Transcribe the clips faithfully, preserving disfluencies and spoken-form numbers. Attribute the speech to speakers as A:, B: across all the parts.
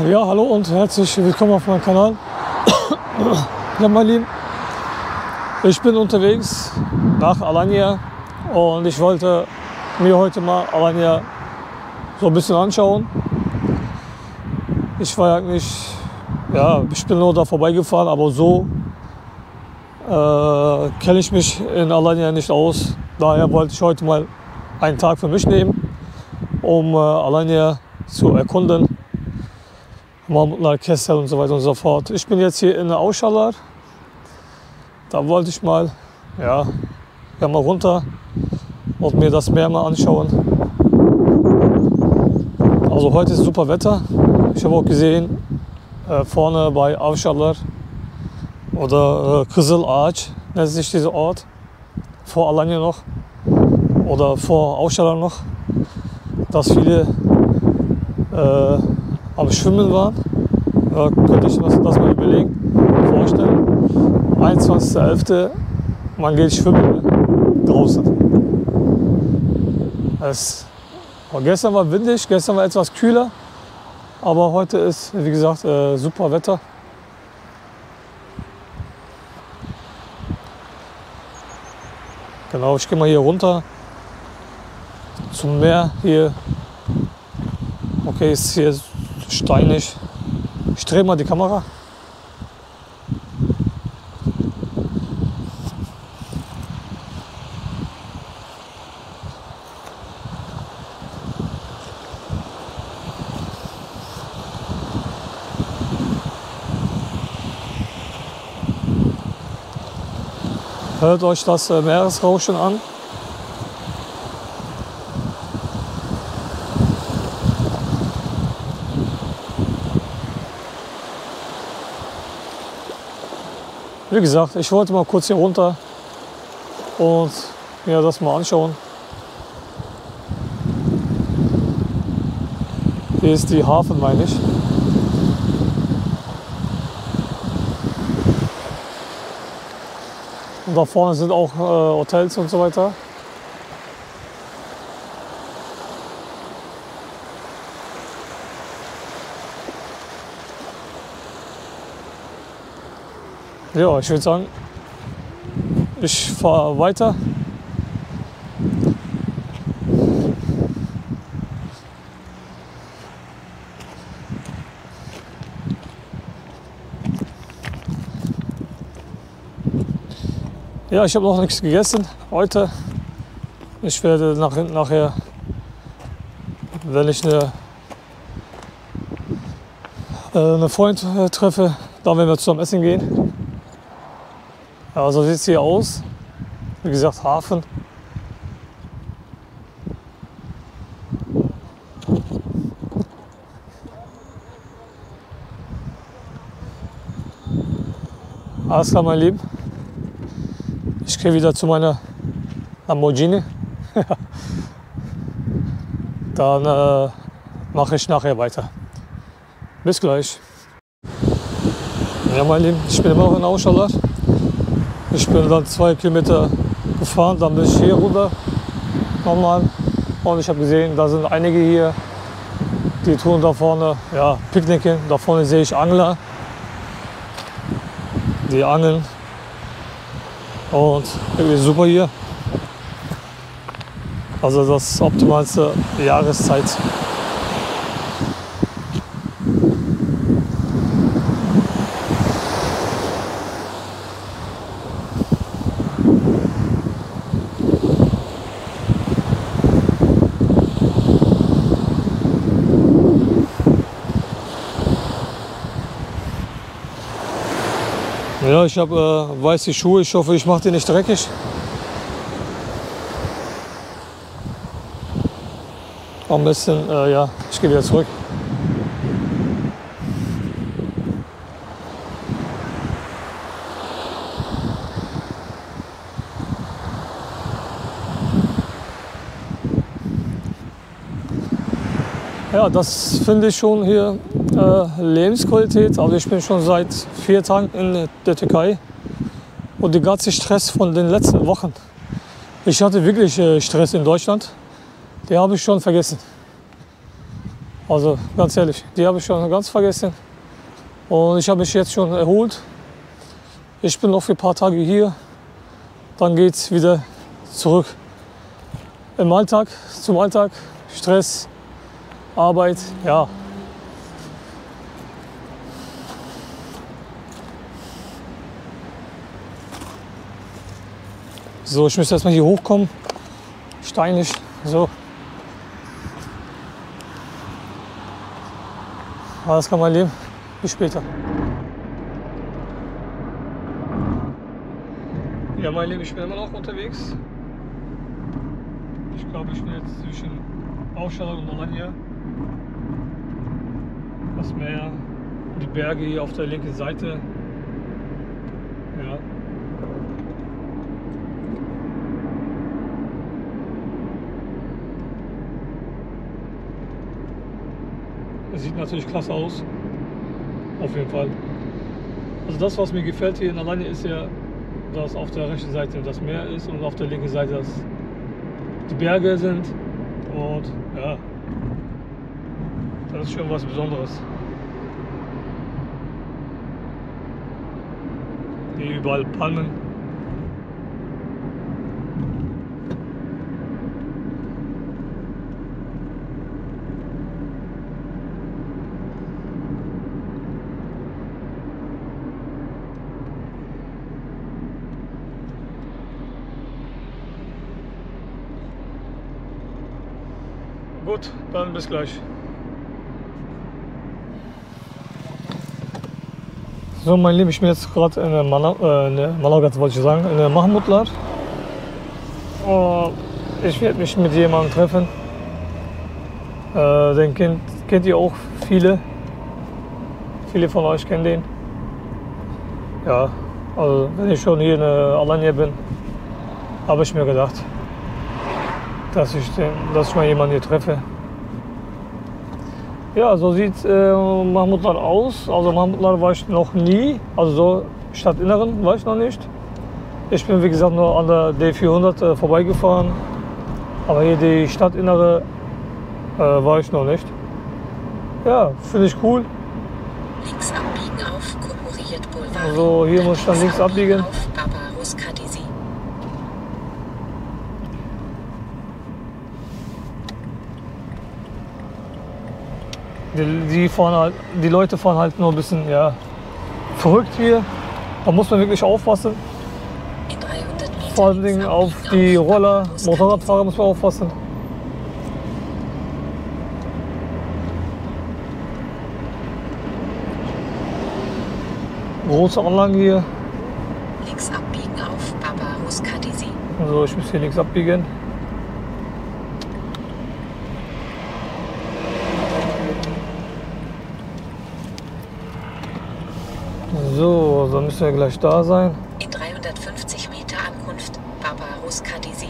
A: Ja, hallo und herzlich willkommen auf meinem Kanal. Ja, mein Lieben, ich bin unterwegs nach Alanya und ich wollte mir heute mal Alanya so ein bisschen anschauen. Ich war eigentlich, ja, ich bin nur da vorbeigefahren, aber so äh, kenne ich mich in Alanya nicht aus. Daher wollte ich heute mal einen Tag für mich nehmen, um äh, Alanya zu erkunden. Mahmutlar, Kessel und so weiter und so fort. Ich bin jetzt hier in der Avşalar. Da wollte ich mal, ja, ja, mal runter und mir das Meer mal anschauen. Also heute ist super Wetter. Ich habe auch gesehen, äh, vorne bei Avşalar oder äh, Kızılağaç nennt sich dieser Ort, vor Alanya noch oder vor Avşalar noch, dass viele äh, am Schwimmen waren. Ja, könnte ich das, das mal überlegen, vorstellen. einundzwanzigster elfter man geht schwimmen draußen. Es, gestern war windig, gestern war etwas kühler, aber heute ist, wie gesagt, äh, super Wetter. Genau, ich gehe mal hier runter zum Meer hier. Okay, ist hier steinig. Ich drehe mal die Kamera. Hört euch das Meeresrauschen an. Wie gesagt, ich wollte mal kurz hier runter und mir das mal anschauen. Hier ist die Hafen, meine ich. Und da vorne sind auch äh, Hotels und so weiter. Ja, ich würde sagen, ich fahre weiter. Ja, ich habe noch nichts gegessen heute. Ich werde nach, nachher, wenn ich eine, äh, einen Freund äh, treffe, dann werden wir zusammen essen gehen. Ja, so sieht es hier aus. Wie gesagt, Hafen. Alles klar, mein Lieben. Ich gehe wieder zu meiner Lamborghini. Dann äh, mache ich nachher weiter. Bis gleich. Ja, mein Lieben, ich bin immer noch in Avşalar. Ich bin dann zwei Kilometer gefahren, dann bin ich hier runter nochmal. Und ich habe gesehen, da sind einige hier, die tun da vorne, ja, picknicken. Da vorne sehe ich Angler, die angeln. Und irgendwie super hier. Also das optimalste Jahreszeit. Ja, ich habe äh, weiße Schuhe. Ich hoffe, ich mache die nicht dreckig. Am besten, äh, ja, ich gehe wieder zurück. Ja, das finde ich schon hier äh, Lebensqualität. Also ich bin schon seit vier Tagen in der Türkei und der ganze Stress von den letzten Wochen. Ich hatte wirklich äh, Stress in Deutschland. Den habe ich schon vergessen. Also ganz ehrlich, die habe ich schon ganz vergessen. Und ich habe mich jetzt schon erholt. Ich bin noch für ein paar Tage hier. Dann geht es wieder zurück im Alltag, zum Alltag. Stress, Arbeit, ja. So, ich müsste erstmal hier hochkommen. Steinig, so. Alles kann mein Leben. Bis später. Ja, mein Leben, ich bin immer noch unterwegs. Ich glaube, ich bin jetzt zwischen Aufstaller und Alanya. Das Meer, die Berge hier auf der linken Seite. Ja. Es sieht natürlich klasse aus. Auf jeden Fall. Also das, was mir gefällt hier in Alanya, ist ja, dass auf der rechten Seite das Meer ist und auf der linken Seite das die Berge sind. Und ja, das ist schon was Besonderes. Hier überall Palmen. Gut, dann bis gleich. So, mein Lieben, ich bin jetzt gerade in der Malaga, äh, Malaga wollte ich sagen, in der Mahmudlar. Oh, ich werde mich mit jemandem treffen. Äh, den kennt, kennt ihr auch viele. Viele von euch kennen den. Ja, also wenn ich schon hier in Alanya bin, habe ich mir gedacht, dass ich, den, dass ich mal jemanden hier treffe. Ja, so sieht äh, Mahmudlar aus. Also Mahmudlar war ich noch nie, also so Stadtinneren war ich noch nicht. Ich bin wie gesagt nur an der D vierhundert äh, vorbeigefahren, aber hier die Stadtinnere äh, war ich noch nicht. Ja, finde ich cool.
B: Links abbiegen auf Cumhuriyet Boulevard.
A: Also hier muss ich dann links abbiegen.
B: Auf Barbaros Kadisi.
A: Die, die, fahren halt, die Leute fahren halt nur ein bisschen ja, verrückt hier. Da muss man wirklich aufpassen.
B: In dreihundert Metern
A: Vor allen Dingen auf die Roller, Motorradfahrer muss man aufpassen. Große Anlage hier.
B: Links abbiegen auf Barbaros Kadisi.
A: Also ich muss hier links abbiegen. So, dann müssen wir gleich da sein.
B: In dreihundertfünfzig Meter Ankunft Barbaros Kadisi.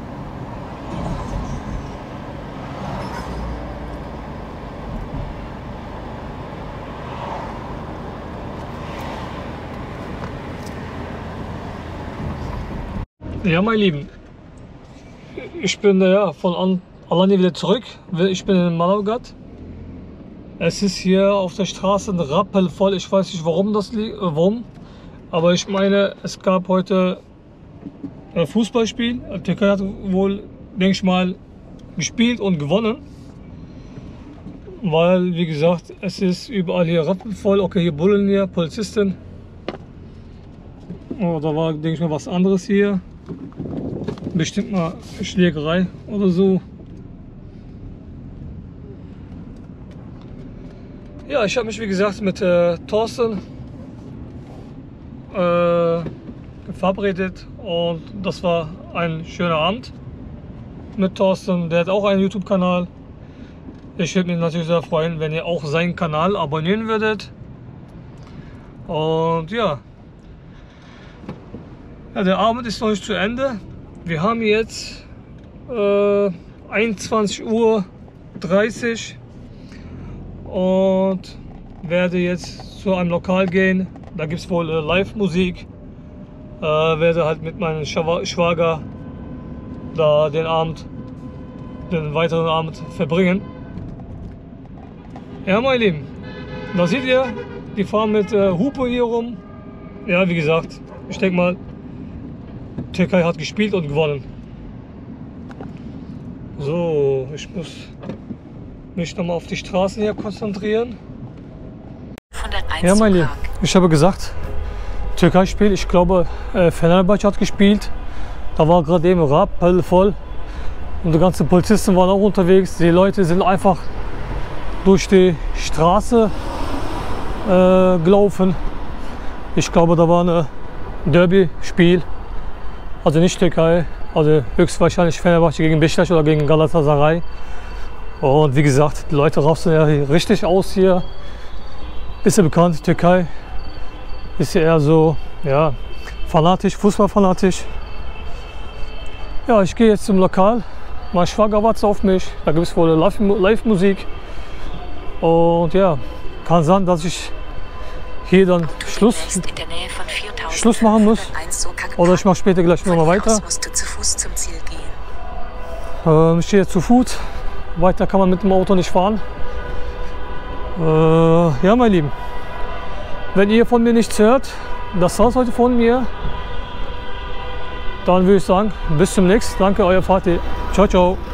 A: Ja, meine Lieben, ich bin ja von Alanya wieder zurück. Ich bin in Manavgat. Es ist hier auf der Straße rappelvoll. Ich weiß nicht, warum das liegt, warum. Aber ich meine, es gab heute ein Fußballspiel. Die Türkei hat wohl, denke ich mal, gespielt und gewonnen. Weil, wie gesagt, es ist überall hier rappelvoll. Okay, hier Bullen hier, Polizisten. Oh, da war, denke ich mal, was anderes hier. Bestimmt mal Schlägerei oder so. Ja, ich habe mich wie gesagt mit äh, Thorsten äh, verabredet und das war ein schöner Abend mit Thorsten. Der hat auch einen YouTube-Kanal. Ich würde mich natürlich sehr freuen, wenn ihr auch seinen Kanal abonnieren würdet. Und ja, ja der Abend ist noch nicht zu Ende. Wir haben jetzt äh, einundzwanzig Uhr dreißig und werde jetzt zu einem Lokal gehen. Da gibt es wohl äh, Live-Musik. Äh, werde halt mit meinem Schwager da den Abend, den weiteren Abend verbringen. Ja, meine Lieben, da seht ihr, die fahren mit äh, Hupe hier rum. Ja, wie gesagt, ich denke mal, Türkei hat gespielt und gewonnen. So, ich muss mich nochmal auf die Straßen hier konzentrieren. Ja, mein Lieben, ich habe gesagt, Türkei-Spiel, ich glaube, äh, Fenerbahçe hat gespielt. Da war gerade eben rappelvoll und die ganzen Polizisten waren auch unterwegs. Die Leute sind einfach durch die Straße äh, gelaufen. Ich glaube, da war ein Derby-Spiel, also nicht Türkei, also höchstwahrscheinlich Fenerbahçe gegen Beşiktaş oder gegen Galatasaray. Und wie gesagt, die Leute rasten ja hier richtig aus hier. Ist ja bekannt, Türkei ist ja eher so, ja, fanatisch, Fußballfanatisch. Ja, ich gehe jetzt zum Lokal. Mein Schwager wartet auf mich. Da gibt es wohl Live-Musik. Und ja, kann sein, dass ich hier dann Schluss, Schluss machen muss. Oder ich mache später gleich nochmal weiter. Ähm, ich gehe jetzt zu Fuß. Weiter kann man mit dem Auto nicht fahren. Äh, ja, meine Lieben, wenn ihr von mir nichts hört, das war's heute von mir. Dann würde ich sagen, bis zum nächsten. Danke, euer Vati. Ciao, ciao.